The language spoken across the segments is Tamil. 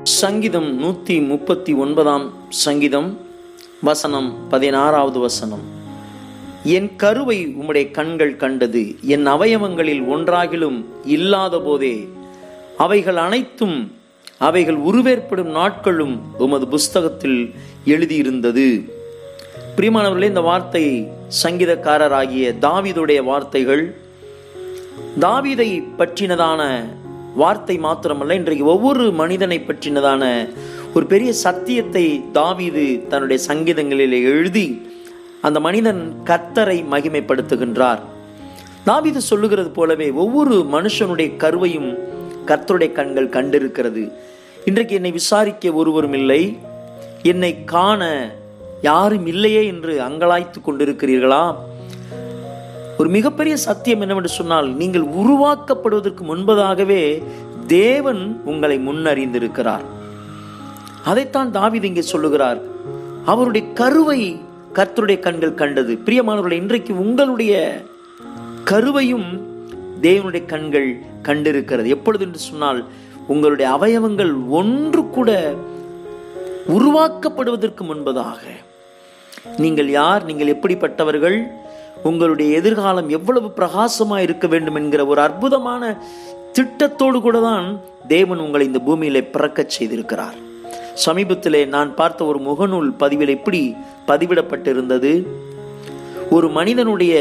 சங்கீதம் 139 சங்கீதம் வசனம் 16வது வசனம். என் கருவை உம்முடைய கண்கள் கண்டது, என் அவயவங்களில் ஒன்றாகிலும் இல்லாத போதே அவைகள் அனைத்தும் அவைகள் உருவேற்படும் நாட்களும் உமது புஸ்தகத்தில் எழுதியிருந்தது. பிரியமானவர்களே, இந்த வார்த்தை சங்கீதக்காரராகிய தாவீதுடைய வார்த்தைகள். தாவீதை பற்றினதான வார்த்தை மாத்திரமல்ல, இன்றைக்கு ஒவ்வொரு மனிதனை பற்றினதான ஒரு பெரிய சத்தியத்தை தாவீது தன்னுடைய சங்கீதங்களிலே எழுதி அந்த மனிதன் கர்த்தரை மகிமைப்படுத்துகின்றார். தாவீது சொல்லுகிறது போலவே ஒவ்வொரு மனுஷனுடைய கருவையும் கர்த்தருடைய கண்கள் கண்டிருக்கிறது. இன்றைக்கு என்னை விசாரிக்க ஒருவரும் இல்லை, என்னை காண யாரும் இல்லையே என்று அங்கலாய்த்து கொண்டிருக்கிறீர்களா? ஒரு மிகப்பெரிய சத்தியம் என்னவென்று சொன்னால், நீங்கள் உருவாக்கப்படுவதற்கு முன்பதாகவே தேவன் உங்களை முன்னறிந்திருக்கிறார். அதைத்தான் தாவீது இங்கே சொல்லுகிறார். அவருடைய கருவை கர்த்தருடைய கண்கள் கண்டது. பிரியமானவர்களே, இன்றைக்கு உங்களுடைய கருவையும் தேவனுடைய கண்கள் கண்டிருக்கிறது. எப்பொழுது என்று சொன்னால், உங்களுடைய அவயவங்கள் ஒன்று கூட உருவாக்கப்படுவதற்கு முன்பதாக. நீங்கள் யார், நீங்கள் எப்படிப்பட்டவர்கள், உங்களுடைய எதிர்காலம் எவ்வளவு பிரகாசமாக இருக்க வேண்டும் என்கிற ஒரு அற்புதமான திட்டத்தோடு கூட தான் தேவன் உங்களை இந்த பூமியிலே பிறக்கச் செய்திருக்கிறார். சமீபத்திலே நான் பார்த்த ஒரு முகநூல் பதிவில் இப்படி பதிவிடப்பட்டிருந்தது. ஒரு மனிதனுடைய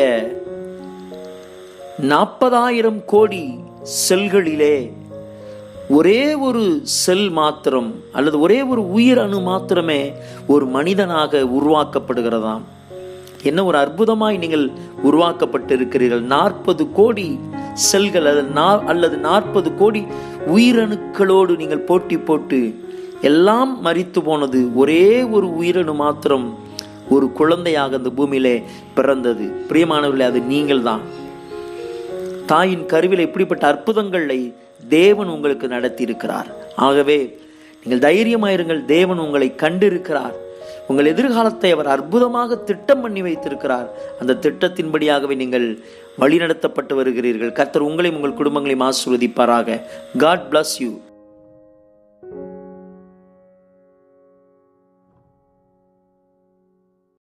40,000 கோடி செல்களிலே ஒரே ஒரு செல் மாத்திரம் அல்லது ஒரே ஒரு உயிர் அணு மாத்திரமே ஒரு மனிதனாக உருவாக்கப்படுகிறதாம். என்ன ஒரு அற்புதமாய் நீங்கள் உருவாக்கப்பட்டிருக்கிறீர்கள். 40 கோடி செல்கள் அல்லது 40 கோடி உயிரணுக்களோடு நீங்கள் போட்டி போட்டு எல்லாம் மரித்து போனது. ஒரே ஒரு உயிரணு மாத்திரம் ஒரு குழந்தையாக இந்த பூமியிலே பிறந்தது. பிரியமானவர்களே, அது நீங்கள் தான். தாயின் கருவில இப்படிப்பட்ட அற்புதங்களை தேவன் உங்களுக்கு நடத்தி இருக்கிறார். ஆகவே நீங்கள் தைரியமாயிருங்கள். தேவன் உங்களை கண்டிருக்கிறார். உங்கள் எதிர்காலத்தை அவர் அற்புதமாக திட்டம் பண்ணி வைத்திருக்கிறார். அந்த திட்டத்தின்படியாகவே நீங்கள் வழிநடத்தப்பட்டு வருகிறீர்கள். கர்த்தர் உங்களையும் உங்கள் குடும்பங்களையும் ஆசீர்வதிப்பாராக. God bless you.